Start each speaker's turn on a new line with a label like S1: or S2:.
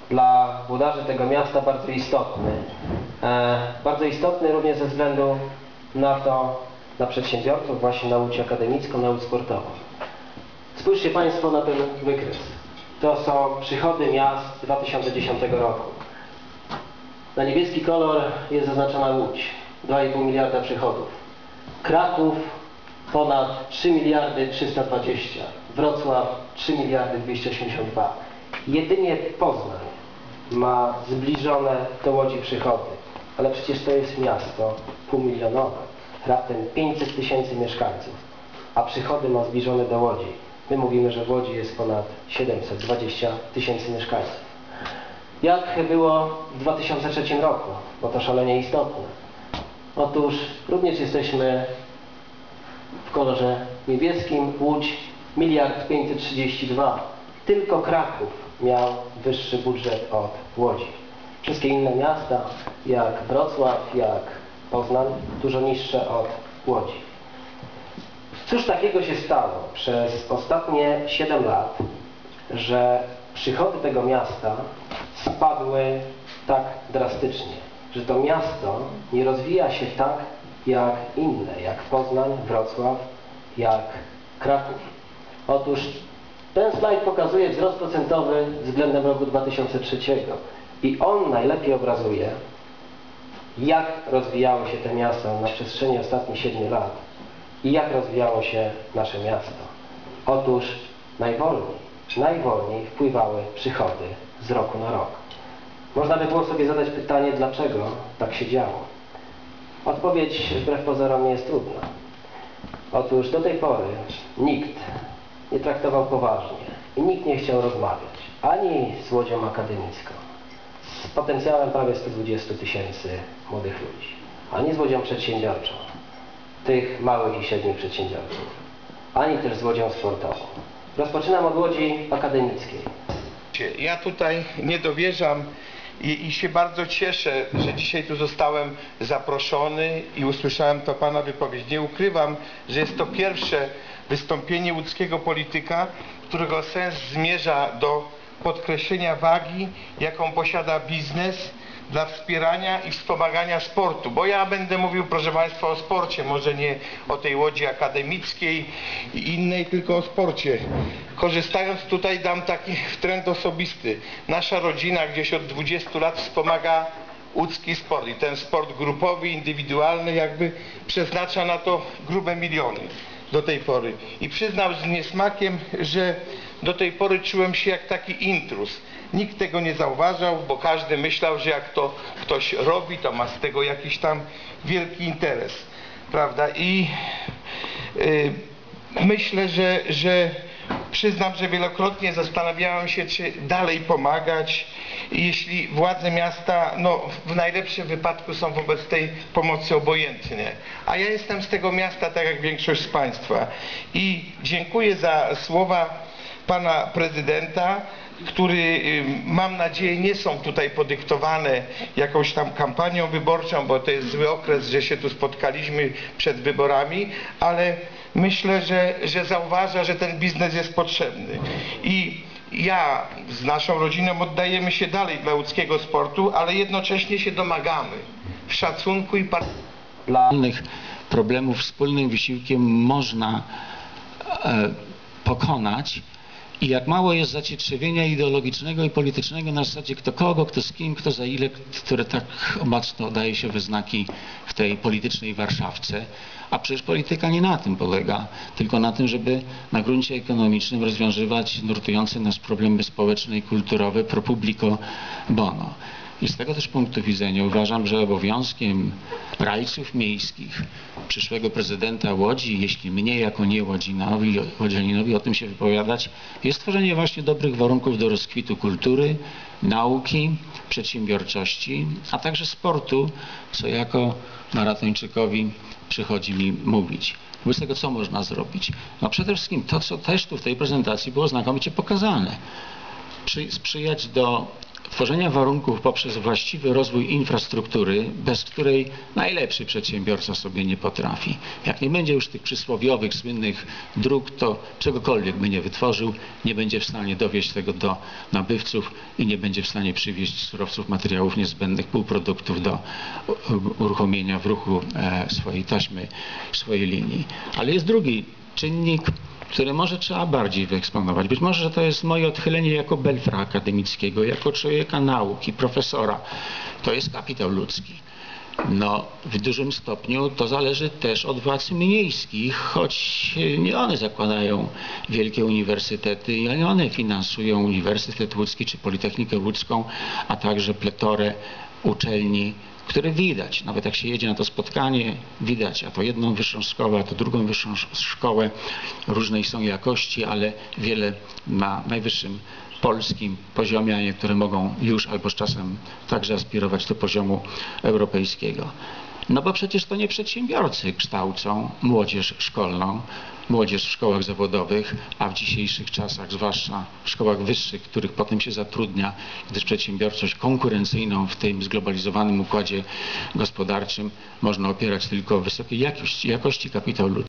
S1: dla włodarzy tego miasta bardzo istotny. Bardzo istotny również ze względu na przedsiębiorców, właśnie na łódź akademicką, na łódź sportową. Spójrzcie Państwo na ten wykres. To są przychody miast 2010 roku. Na niebieski kolor jest zaznaczona Łódź, 2,5 miliarda przychodów. Kraków ponad 3 miliardy 320, Wrocław 3 miliardy 282. Jedynie Poznań ma zbliżone do Łodzi przychody, ale przecież to jest miasto półmilionowe, raptem 500 tysięcy mieszkańców, a przychody ma zbliżone do Łodzi. My mówimy, że w Łodzi jest ponad 720 tysięcy mieszkańców. Jak było w 2003 roku, bo to szalenie istotne. Otóż również jesteśmy w kolorze niebieskim. Łódź 1 532 000 000. Tylko Kraków miał wyższy budżet od Łodzi. Wszystkie inne miasta, jak Wrocław, jak Poznań, dużo niższe od Łodzi. Cóż takiego się stało przez ostatnie 7 lat, że przychody tego miasta spadły tak drastycznie, że to miasto nie rozwija się tak jak inne, jak Poznań, Wrocław, jak Kraków. Otóż ten slajd pokazuje wzrost procentowy względem roku 2003 i on najlepiej obrazuje, jak rozwijało się to miasto na przestrzeni ostatnich 7 lat i jak rozwijało się nasze miasto. Otóż najwolniej wpływały przychody z roku na rok. Można by było sobie zadać pytanie, dlaczego tak się działo. Odpowiedź wbrew pozorom nie jest trudna. Otóż do tej pory nikt nie traktował poważnie i nikt nie chciał rozmawiać ani z Łodzią Akademicką, z potencjałem prawie 120 tysięcy młodych ludzi, ani z Łodzią Przedsiębiorczą, tych małych i średnich przedsiębiorców, ani też z Łodzią Sportową. Rozpoczynam od Łodzi Akademickiej.
S2: Ja tutaj nie dowierzam i się bardzo cieszę, że dzisiaj tu zostałem zaproszony i usłyszałem to Pana wypowiedź. Nie ukrywam, że jest to pierwsze wystąpienie łódzkiego polityka, którego sens zmierza do podkreślenia wagi, jaką posiada biznes dla wspierania i wspomagania sportu. Bo ja będę mówił, proszę Państwa, o sporcie, może nie o tej Łodzi Akademickiej i innej, tylko o sporcie. Korzystając tutaj dam taki trend osobisty. Nasza rodzina gdzieś od 20 lat wspomaga łódzki sport i ten sport grupowy, indywidualny jakby przeznacza na to grube miliony do tej pory. I przyznam z niesmakiem, że do tej pory czułem się jak taki intruz. Nikt tego nie zauważał, bo każdy myślał, że jak to ktoś robi, to ma z tego jakiś tam wielki interes, prawda? I myślę, że przyznam, że wielokrotnie zastanawiałem się, czy dalej pomagać, jeśli władze miasta, no w najlepszym wypadku są wobec tej pomocy obojętne. A ja jestem z tego miasta, tak jak większość z Państwa. I dziękuję za słowa Pana Prezydenta, który, mam nadzieję, nie są tutaj podyktowane jakąś tam kampanią wyborczą, bo to jest zły okres, że się tu spotkaliśmy przed wyborami, ale myślę, że zauważa, że ten biznes jest potrzebny. I ja z naszą rodziną oddajemy się dalej dla łódzkiego sportu, ale jednocześnie się domagamy szacunku i
S3: dla problemów wspólnym wysiłkiem można pokonać. I jak mało jest zacietrzewienia ideologicznego i politycznego na zasadzie kto kogo, kto z kim, kto za ile, które tak mocno daje się we znaki w tej politycznej Warszawce. A przecież polityka nie na tym polega, tylko na tym, żeby na gruncie ekonomicznym rozwiązywać nurtujące nas problemy społeczne i kulturowe pro publico bono. I z tego też punktu widzenia uważam, że obowiązkiem rajców miejskich, przyszłego prezydenta Łodzi, jeśli mnie jako nie łodzianinowi o tym się wypowiadać, jest tworzenie właśnie dobrych warunków do rozkwitu kultury, nauki, przedsiębiorczości, a także sportu, co jako maratończykowi przychodzi mi mówić. Wobec tego co można zrobić? No przede wszystkim to, co też tu w tej prezentacji było znakomicie pokazane. Sprzyjać do tworzenia warunków poprzez właściwy rozwój infrastruktury, bez której najlepszy przedsiębiorca sobie nie potrafi. Jak nie będzie już tych przysłowiowych, słynnych dróg, to czegokolwiek by nie wytworzył, nie będzie w stanie dowieźć tego do nabywców i nie będzie w stanie przywieźć surowców, materiałów niezbędnych, półproduktów do uruchomienia w ruchu swojej taśmy, swojej linii. Ale jest drugi czynnik, które może trzeba bardziej wyeksponować. Być może, że to jest moje odchylenie jako belfra akademickiego, jako człowieka nauki, profesora. To jest kapitał ludzki. No, w dużym stopniu to zależy też od władz miejskich, choć nie one zakładają wielkie uniwersytety i nie one finansują Uniwersytet Łódzki czy Politechnikę Łódzką, a także pletorę uczelni, które widać, nawet jak się jedzie na to spotkanie, widać, a to jedną wyższą szkołę, a to drugą wyższą szkołę, różnej są jakości, ale wiele na najwyższym polskim poziomie, a niektóre mogą już albo z czasem także aspirować do poziomu europejskiego. No bo przecież to nie przedsiębiorcy kształcą młodzież szkolną, młodzież w szkołach zawodowych, a w dzisiejszych czasach, zwłaszcza w szkołach wyższych, których potem się zatrudnia, gdyż przedsiębiorczość konkurencyjną w tym zglobalizowanym układzie gospodarczym można opierać tylko o wysokiej jakości kapitał ludzki.